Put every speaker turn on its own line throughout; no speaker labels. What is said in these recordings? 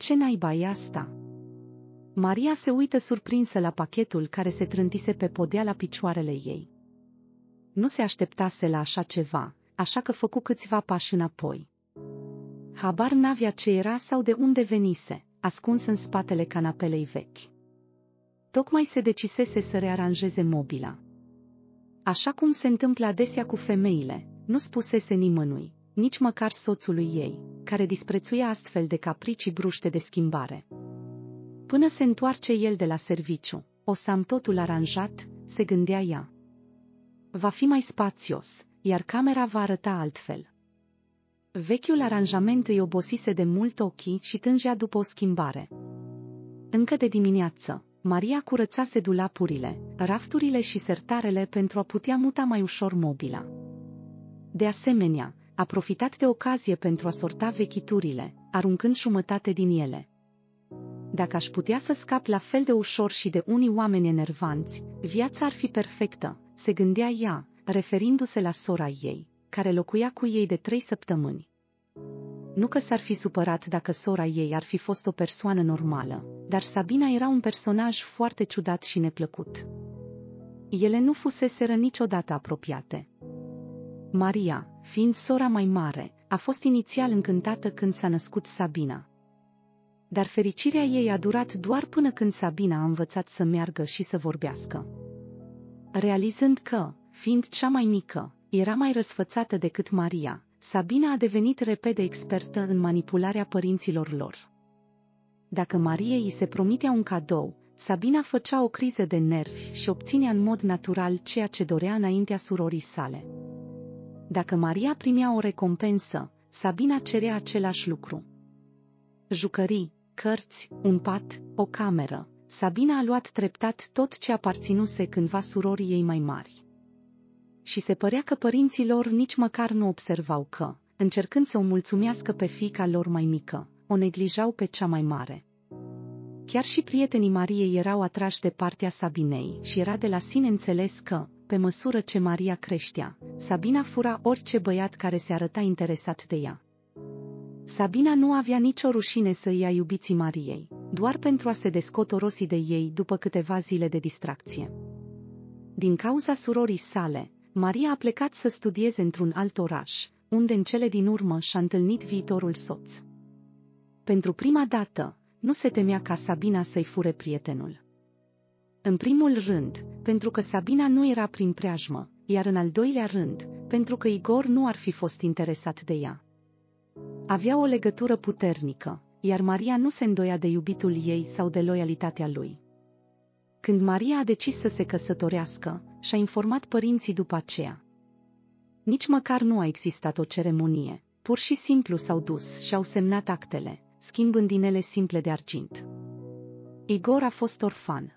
Ce naiba e asta? Maria se uită surprinsă la pachetul care se trântise pe podea la picioarele ei. Nu se așteptase la așa ceva, așa că făcu câțiva pași înapoi. Habar n-avea ce era sau de unde venise, ascuns în spatele canapelei vechi. Tocmai se decisese să rearanjeze mobila. Așa cum se întâmplă adesea cu femeile, nu spusese nimănui, nici măcar soțului ei, care disprețuia astfel de capricii bruște de schimbare. Până se întoarce el de la serviciu, o să am totul aranjat, se gândea ea. Va fi mai spațios, iar camera va arăta altfel. Vechiul aranjament îi obosise de mult ochii și tângea după o schimbare. Încă de dimineață, Maria curățase dulapurile, rafturile și sertarele pentru a putea muta mai ușor mobila. De asemenea, a profitat de ocazie pentru a sorta vechiturile, aruncând jumătate din ele. Dacă aș putea să scap la fel de ușor și de unii oameni enervanți, viața ar fi perfectă, se gândea ea, referindu-se la sora ei, care locuia cu ei de 3 săptămâni. Nu că s-ar fi supărat dacă sora ei ar fi fost o persoană normală, dar Sabina era un personaj foarte ciudat și neplăcut. Ele nu fuseseră niciodată apropiate. Maria, fiind sora mai mare, a fost inițial încântată când s-a născut Sabina. Dar fericirea ei a durat doar până când Sabina a învățat să meargă și să vorbească. Realizând că, fiind cea mai mică, era mai răsfățată decât Maria, Sabina a devenit repede expertă în manipularea părinților lor. Dacă Mariei îi se promitea un cadou, Sabina făcea o criză de nervi și obținea în mod natural ceea ce dorea înaintea surorii sale. Dacă Maria primea o recompensă, Sabina cerea același lucru. Jucării, cărți, un pat, o cameră. Sabina a luat treptat tot ce aparținuse cândva surorii ei mai mari. Și se părea că părinții lor nici măcar nu observau că, încercând să o mulțumească pe fiica lor mai mică, o neglijau pe cea mai mare. Chiar și prietenii Mariei erau atrași de partea Sabinei și era de la sine înțeles că, pe măsură ce Maria creștea, Sabina fura orice băiat care se arăta interesat de ea. Sabina nu avea nicio rușine să ia iubiții Mariei, doar pentru a se descotorosi de ei după câteva zile de distracție. Din cauza surorii sale, Maria a plecat să studieze într-un alt oraș, unde în cele din urmă și-a întâlnit viitorul soț. Pentru prima dată, nu se temea ca Sabina să-i fure prietenul. În primul rând, pentru că Sabina nu era prin preajmă, iar în al doilea rând, pentru că Igor nu ar fi fost interesat de ea. Avea o legătură puternică, iar Maria nu se îndoia de iubitul ei sau de loialitatea lui. Când Maria a decis să se căsătorească, și-a informat părinții după aceea. Nici măcar nu a existat o ceremonie, pur și simplu s-au dus și au semnat actele, schimbând dinele simple de argint. Igor a fost orfan.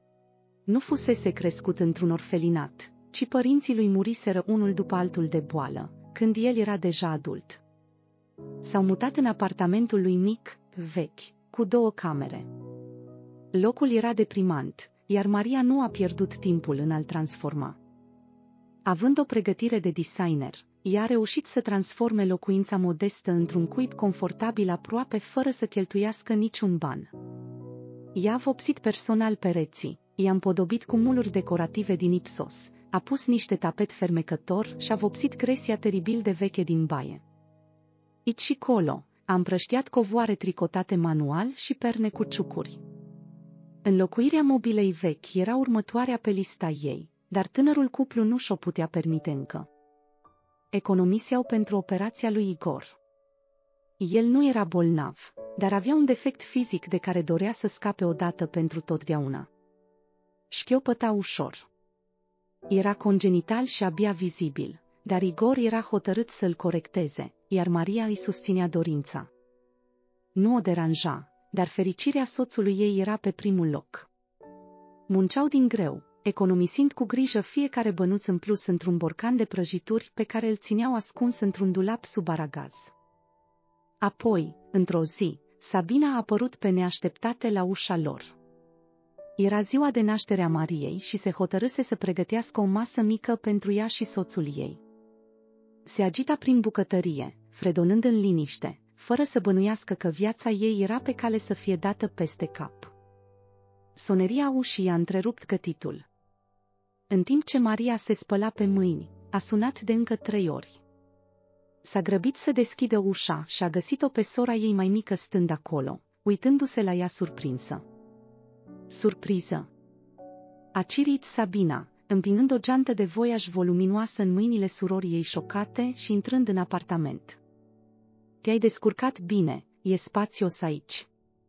Nu fusese crescut într-un orfelinat, ci părinții lui muriseră unul după altul de boală, când el era deja adult. S-au mutat în apartamentul lui mic, vechi, cu 2 camere. Locul era deprimant, iar Maria nu a pierdut timpul în a-l transforma. Având o pregătire de designer, ea a reușit să transforme locuința modestă într-un cuib confortabil aproape fără să cheltuiască niciun ban. Ea a vopsit personal pereții, i-a împodobit cu muluri decorative din Ipsos, a pus niște tapet fermecător și a vopsit gresia teribil de veche din baie. Aici și colo, a împrăștiat covoare tricotate manual și perne cu ciucuri. Înlocuirea mobilei vechi era următoarea pe lista ei, dar tânărul cuplu nu și-o putea permite încă. Economiseau pentru operația lui Igor. El nu era bolnav, dar avea un defect fizic de care dorea să scape odată pentru totdeauna. Șchiopăta ușor. Era congenital și abia vizibil, dar Igor era hotărât să-l corecteze, iar Maria îi susținea dorința. Nu o deranja, dar fericirea soțului ei era pe primul loc. Munceau din greu, economisind cu grijă fiecare bănuț în plus într-un borcan de prăjituri pe care îl țineau ascuns într-un dulap sub aragaz. Apoi, într-o zi, Sabina a apărut pe neașteptate la ușa lor. Era ziua de naștere a Mariei și se hotărâse să pregătească o masă mică pentru ea și soțul ei. Se agita prin bucătărie, fredonând în liniște, fără să bănuiască că viața ei era pe cale să fie dată peste cap. Soneria ușii a întrerupt gătitul. În timp ce Maria se spăla pe mâini, a sunat de încă 3 ori. S-a grăbit să deschidă ușa și a găsit-o pe sora ei mai mică stând acolo, uitându-se la ea surprinsă. Surpriză! A cirit Sabina, împingând o geantă de voiaj voluminoasă în mâinile surorii ei șocate și intrând în apartament. Te-ai descurcat bine, e spațios aici.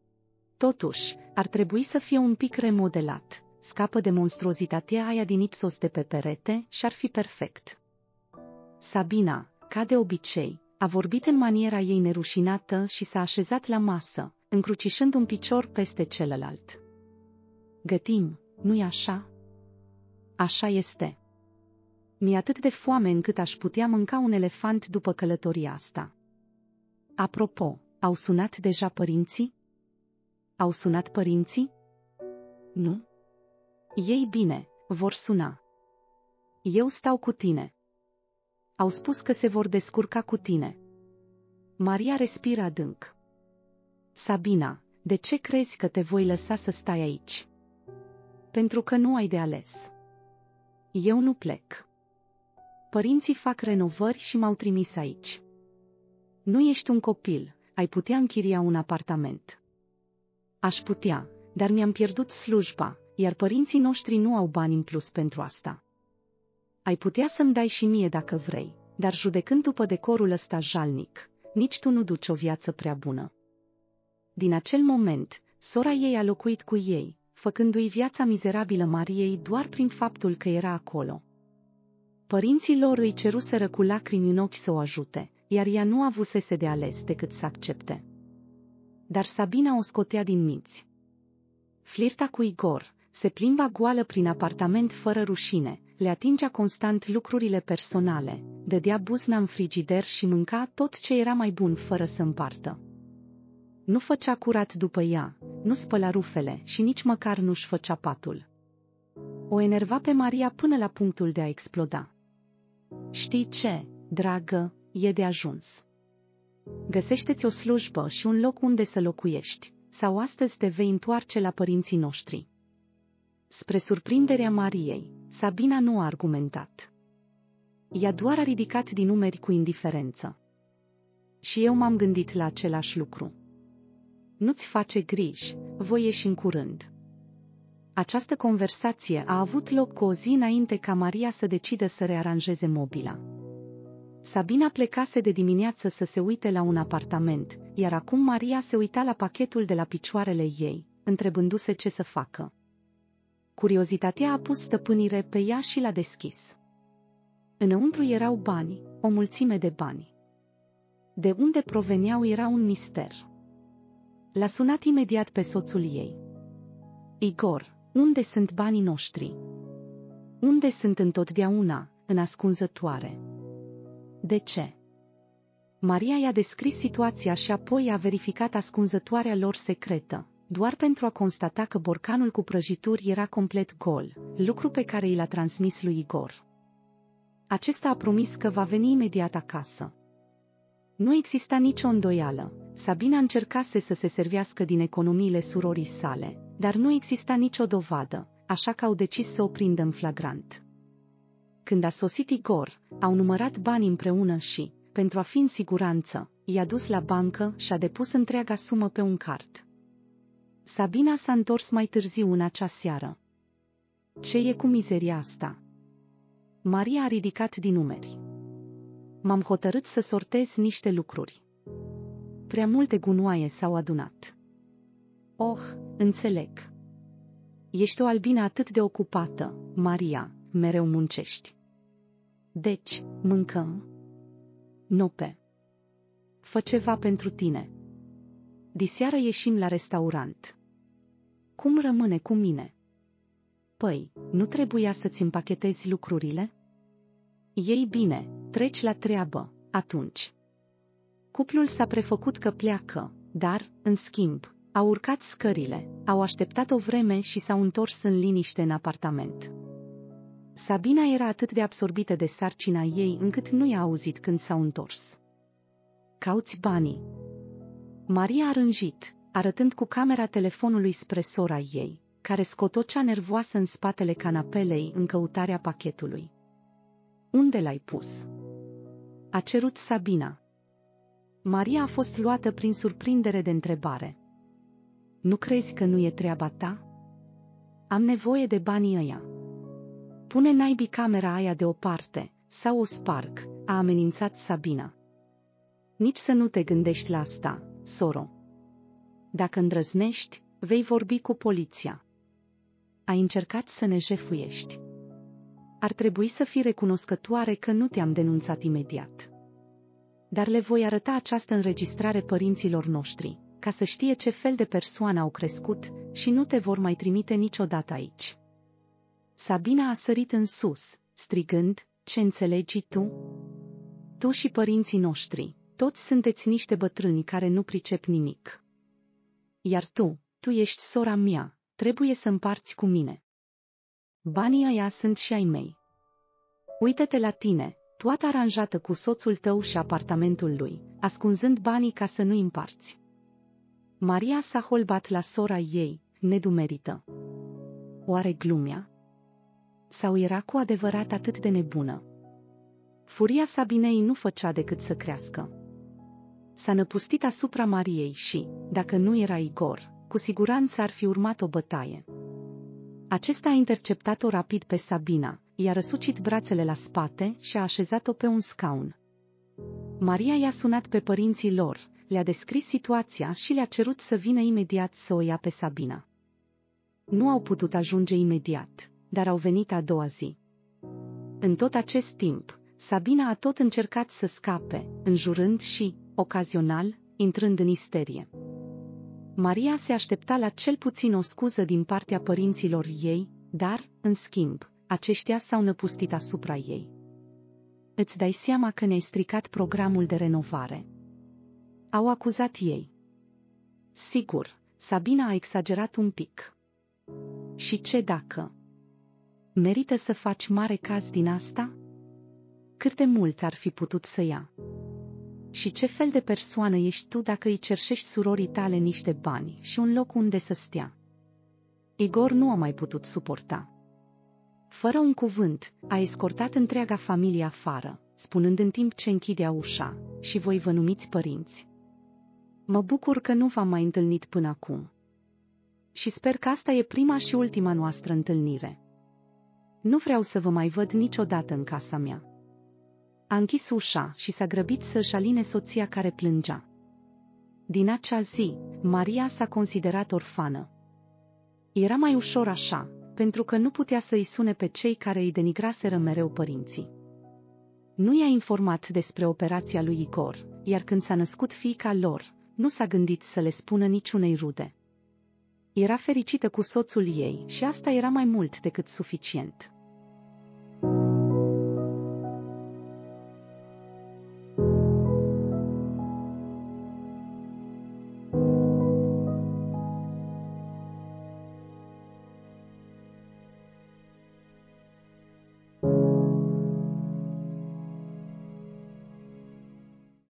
Totuși, ar trebui să fie un pic remodelat, scapă de monstruozitatea aia din Ipsos de pe perete și ar fi perfect. Sabina, ca de obicei, a vorbit în maniera ei nerușinată și s-a așezat la masă, încrucișând un picior peste celălalt. Gătim, nu-i așa? Așa este. Mi-e atât de foame încât aș putea mânca un elefant după călătoria asta. Apropo, au sunat deja părinții? Au sunat părinții? Nu? Ei bine, vor suna. Eu stau cu tine. Au spus că se vor descurca cu tine. Maria respiră adânc. Sabina, de ce crezi că te voi lăsa să stai aici? Pentru că nu ai de ales. Eu nu plec. Părinții fac renovări și m-au trimis aici. Nu ești un copil, ai putea închiria un apartament. Aș putea, dar mi-am pierdut slujba, iar părinții noștri nu au bani în plus pentru asta. Ai putea să-mi dai și mie dacă vrei, dar judecând după decorul ăsta jalnic, nici tu nu duci o viață prea bună. Din acel moment, sora ei a locuit cu ei, făcându-i viața mizerabilă Mariei doar prin faptul că era acolo. Părinții lor îi ceruseră cu lacrimi în ochi să o ajute, iar ea nu avusese de ales decât să accepte. Dar Sabina o scotea din minți. Flirta cu Igor, se plimba goală prin apartament fără rușine, le atingea constant lucrurile personale, dădea buzna în frigider și mânca tot ce era mai bun fără să împartă. Nu făcea curat după ea, nu spăla rufele și nici măcar nu-și făcea patul. O enerva pe Maria până la punctul de a exploda. Știi ce, dragă, e de ajuns. Găsește-ți o slujbă și un loc unde să locuiești, sau astăzi te vei întoarce la părinții noștri. Spre surprinderea Mariei, Sabina nu a argumentat. Ea doar a ridicat din umeri cu indiferență. Și eu m-am gândit la același lucru. Nu-ți face griji, voi ieși în curând. Această conversație a avut loc cu o zi înainte ca Maria să decidă să rearanjeze mobila. Sabina plecase de dimineață să se uite la un apartament, iar acum Maria se uita la pachetul de la picioarele ei, întrebându-se ce să facă. Curiozitatea a pus stăpânire pe ea și l-a deschis. Înăuntru erau bani, o mulțime de bani. De unde proveneau era un mister. L-a sunat imediat pe soțul ei. Igor, unde sunt banii noștri? Unde sunt întotdeauna, în ascunzătoare? De ce? Maria i-a descris situația și apoi a verificat ascunzătoarea lor secretă, doar pentru a constata că borcanul cu prăjituri era complet gol, lucru pe care i l-a transmis lui Igor. Acesta a promis că va veni imediat acasă. Nu exista nicio îndoială, Sabina încercase să se servească din economiile surorii sale, dar nu exista nicio dovadă, așa că au decis să o prindă în flagrant. Când a sosit Igor, au numărat banii împreună și, pentru a fi în siguranță, i-a dus la bancă și a depus întreaga sumă pe un card. Sabina s-a întors mai târziu în acea seară. Ce e cu mizeria asta? Maria a ridicat din umeri. M-am hotărât să sortez niște lucruri. Prea multe gunoaie s-au adunat. Oh, înțeleg. Ești o albină atât de ocupată, Maria, mereu muncești. Deci, mâncăm? Nope. Fă ceva pentru tine. Diseară ieșim la restaurant. Cum rămâne cu mine? Păi, nu trebuia să-ți împachetezi lucrurile? Ei bine, treci la treabă, atunci. Cuplul s-a prefăcut că pleacă, dar, în schimb, au urcat scările, au așteptat o vreme și s-au întors în liniște în apartament. Sabina era atât de absorbită de sarcina ei încât nu i-a auzit când s-au întors. Cauți banii. Maria a rânjit, arătând cu camera telefonului spre sora ei, care scotocea nervoasă în spatele canapelei în căutarea pachetului. Unde l-ai pus? A cerut Sabina. Maria a fost luată prin surprindere de întrebare. Nu crezi că nu e treaba ta? Am nevoie de banii ăia. Pune naibii camera aia deoparte, sau o sparg, a amenințat Sabina. Nici să nu te gândești la asta, soro. Dacă îndrăznești, vei vorbi cu poliția. Ai încercat să ne jefuiești. Ar trebui să fii recunoscătoare că nu te-am denunțat imediat. Dar le voi arăta această înregistrare părinților noștri, ca să știe ce fel de persoană au crescut și nu te vor mai trimite niciodată aici. Sabina a sărit în sus, strigând, ce înțelegi tu? Tu și părinții noștri, toți sunteți niște bătrâni care nu pricep nimic. Iar tu ești sora mea, trebuie să împarți cu mine. Banii ăia sunt și ai mei. Uită-te la tine, toată aranjată cu soțul tău și apartamentul lui, ascunzând banii ca să nu-i împarți. Maria s-a holbat la sora ei, nedumerită. Oare glumea? Sau era cu adevărat atât de nebună? Furia Sabinei nu făcea decât să crească. S-a năpustit asupra Mariei și, dacă nu era Igor, cu siguranță ar fi urmat o bătaie. Acesta a interceptat-o rapid pe Sabina, i-a răsucit brațele la spate și a așezat-o pe un scaun. Maria i-a sunat pe părinții lor, le-a descris situația și le-a cerut să vină imediat să o ia pe Sabina. Nu au putut ajunge imediat, dar au venit a doua zi. În tot acest timp, Sabina a tot încercat să scape, înjurând și, ocazional, intrând în isterie. Maria se aștepta la cel puțin o scuză din partea părinților ei, dar, în schimb, aceștia s-au năpustit asupra ei. Îți dai seama că ne-ai stricat programul de renovare. Au acuzat ei. Sigur, Sabina a exagerat un pic. Și ce dacă? Merită să faci mare caz din asta? Cât de mult ar fi putut să ia? Și ce fel de persoană ești tu dacă îi cerșești surorii tale niște bani și un loc unde să stea? Igor nu a mai putut suporta. Fără un cuvânt, a escortat întreaga familie afară, spunând în timp ce închidea ușa, și voi vă numiți părinți. Mă bucur că nu v-am mai întâlnit până acum. Și sper că asta e prima și ultima noastră întâlnire. Nu vreau să vă mai văd niciodată în casa mea. A închis ușa și s-a grăbit să-și aline soția care plângea. Din acea zi, Maria s-a considerat orfană. Era mai ușor așa, pentru că nu putea să-i sune pe cei care îi denigraseră mereu părinții. Nu i-a informat despre operația lui Igor, iar când s-a născut fiica lor, nu s-a gândit să le spună niciunei rude. Era fericită cu soțul ei și asta era mai mult decât suficient.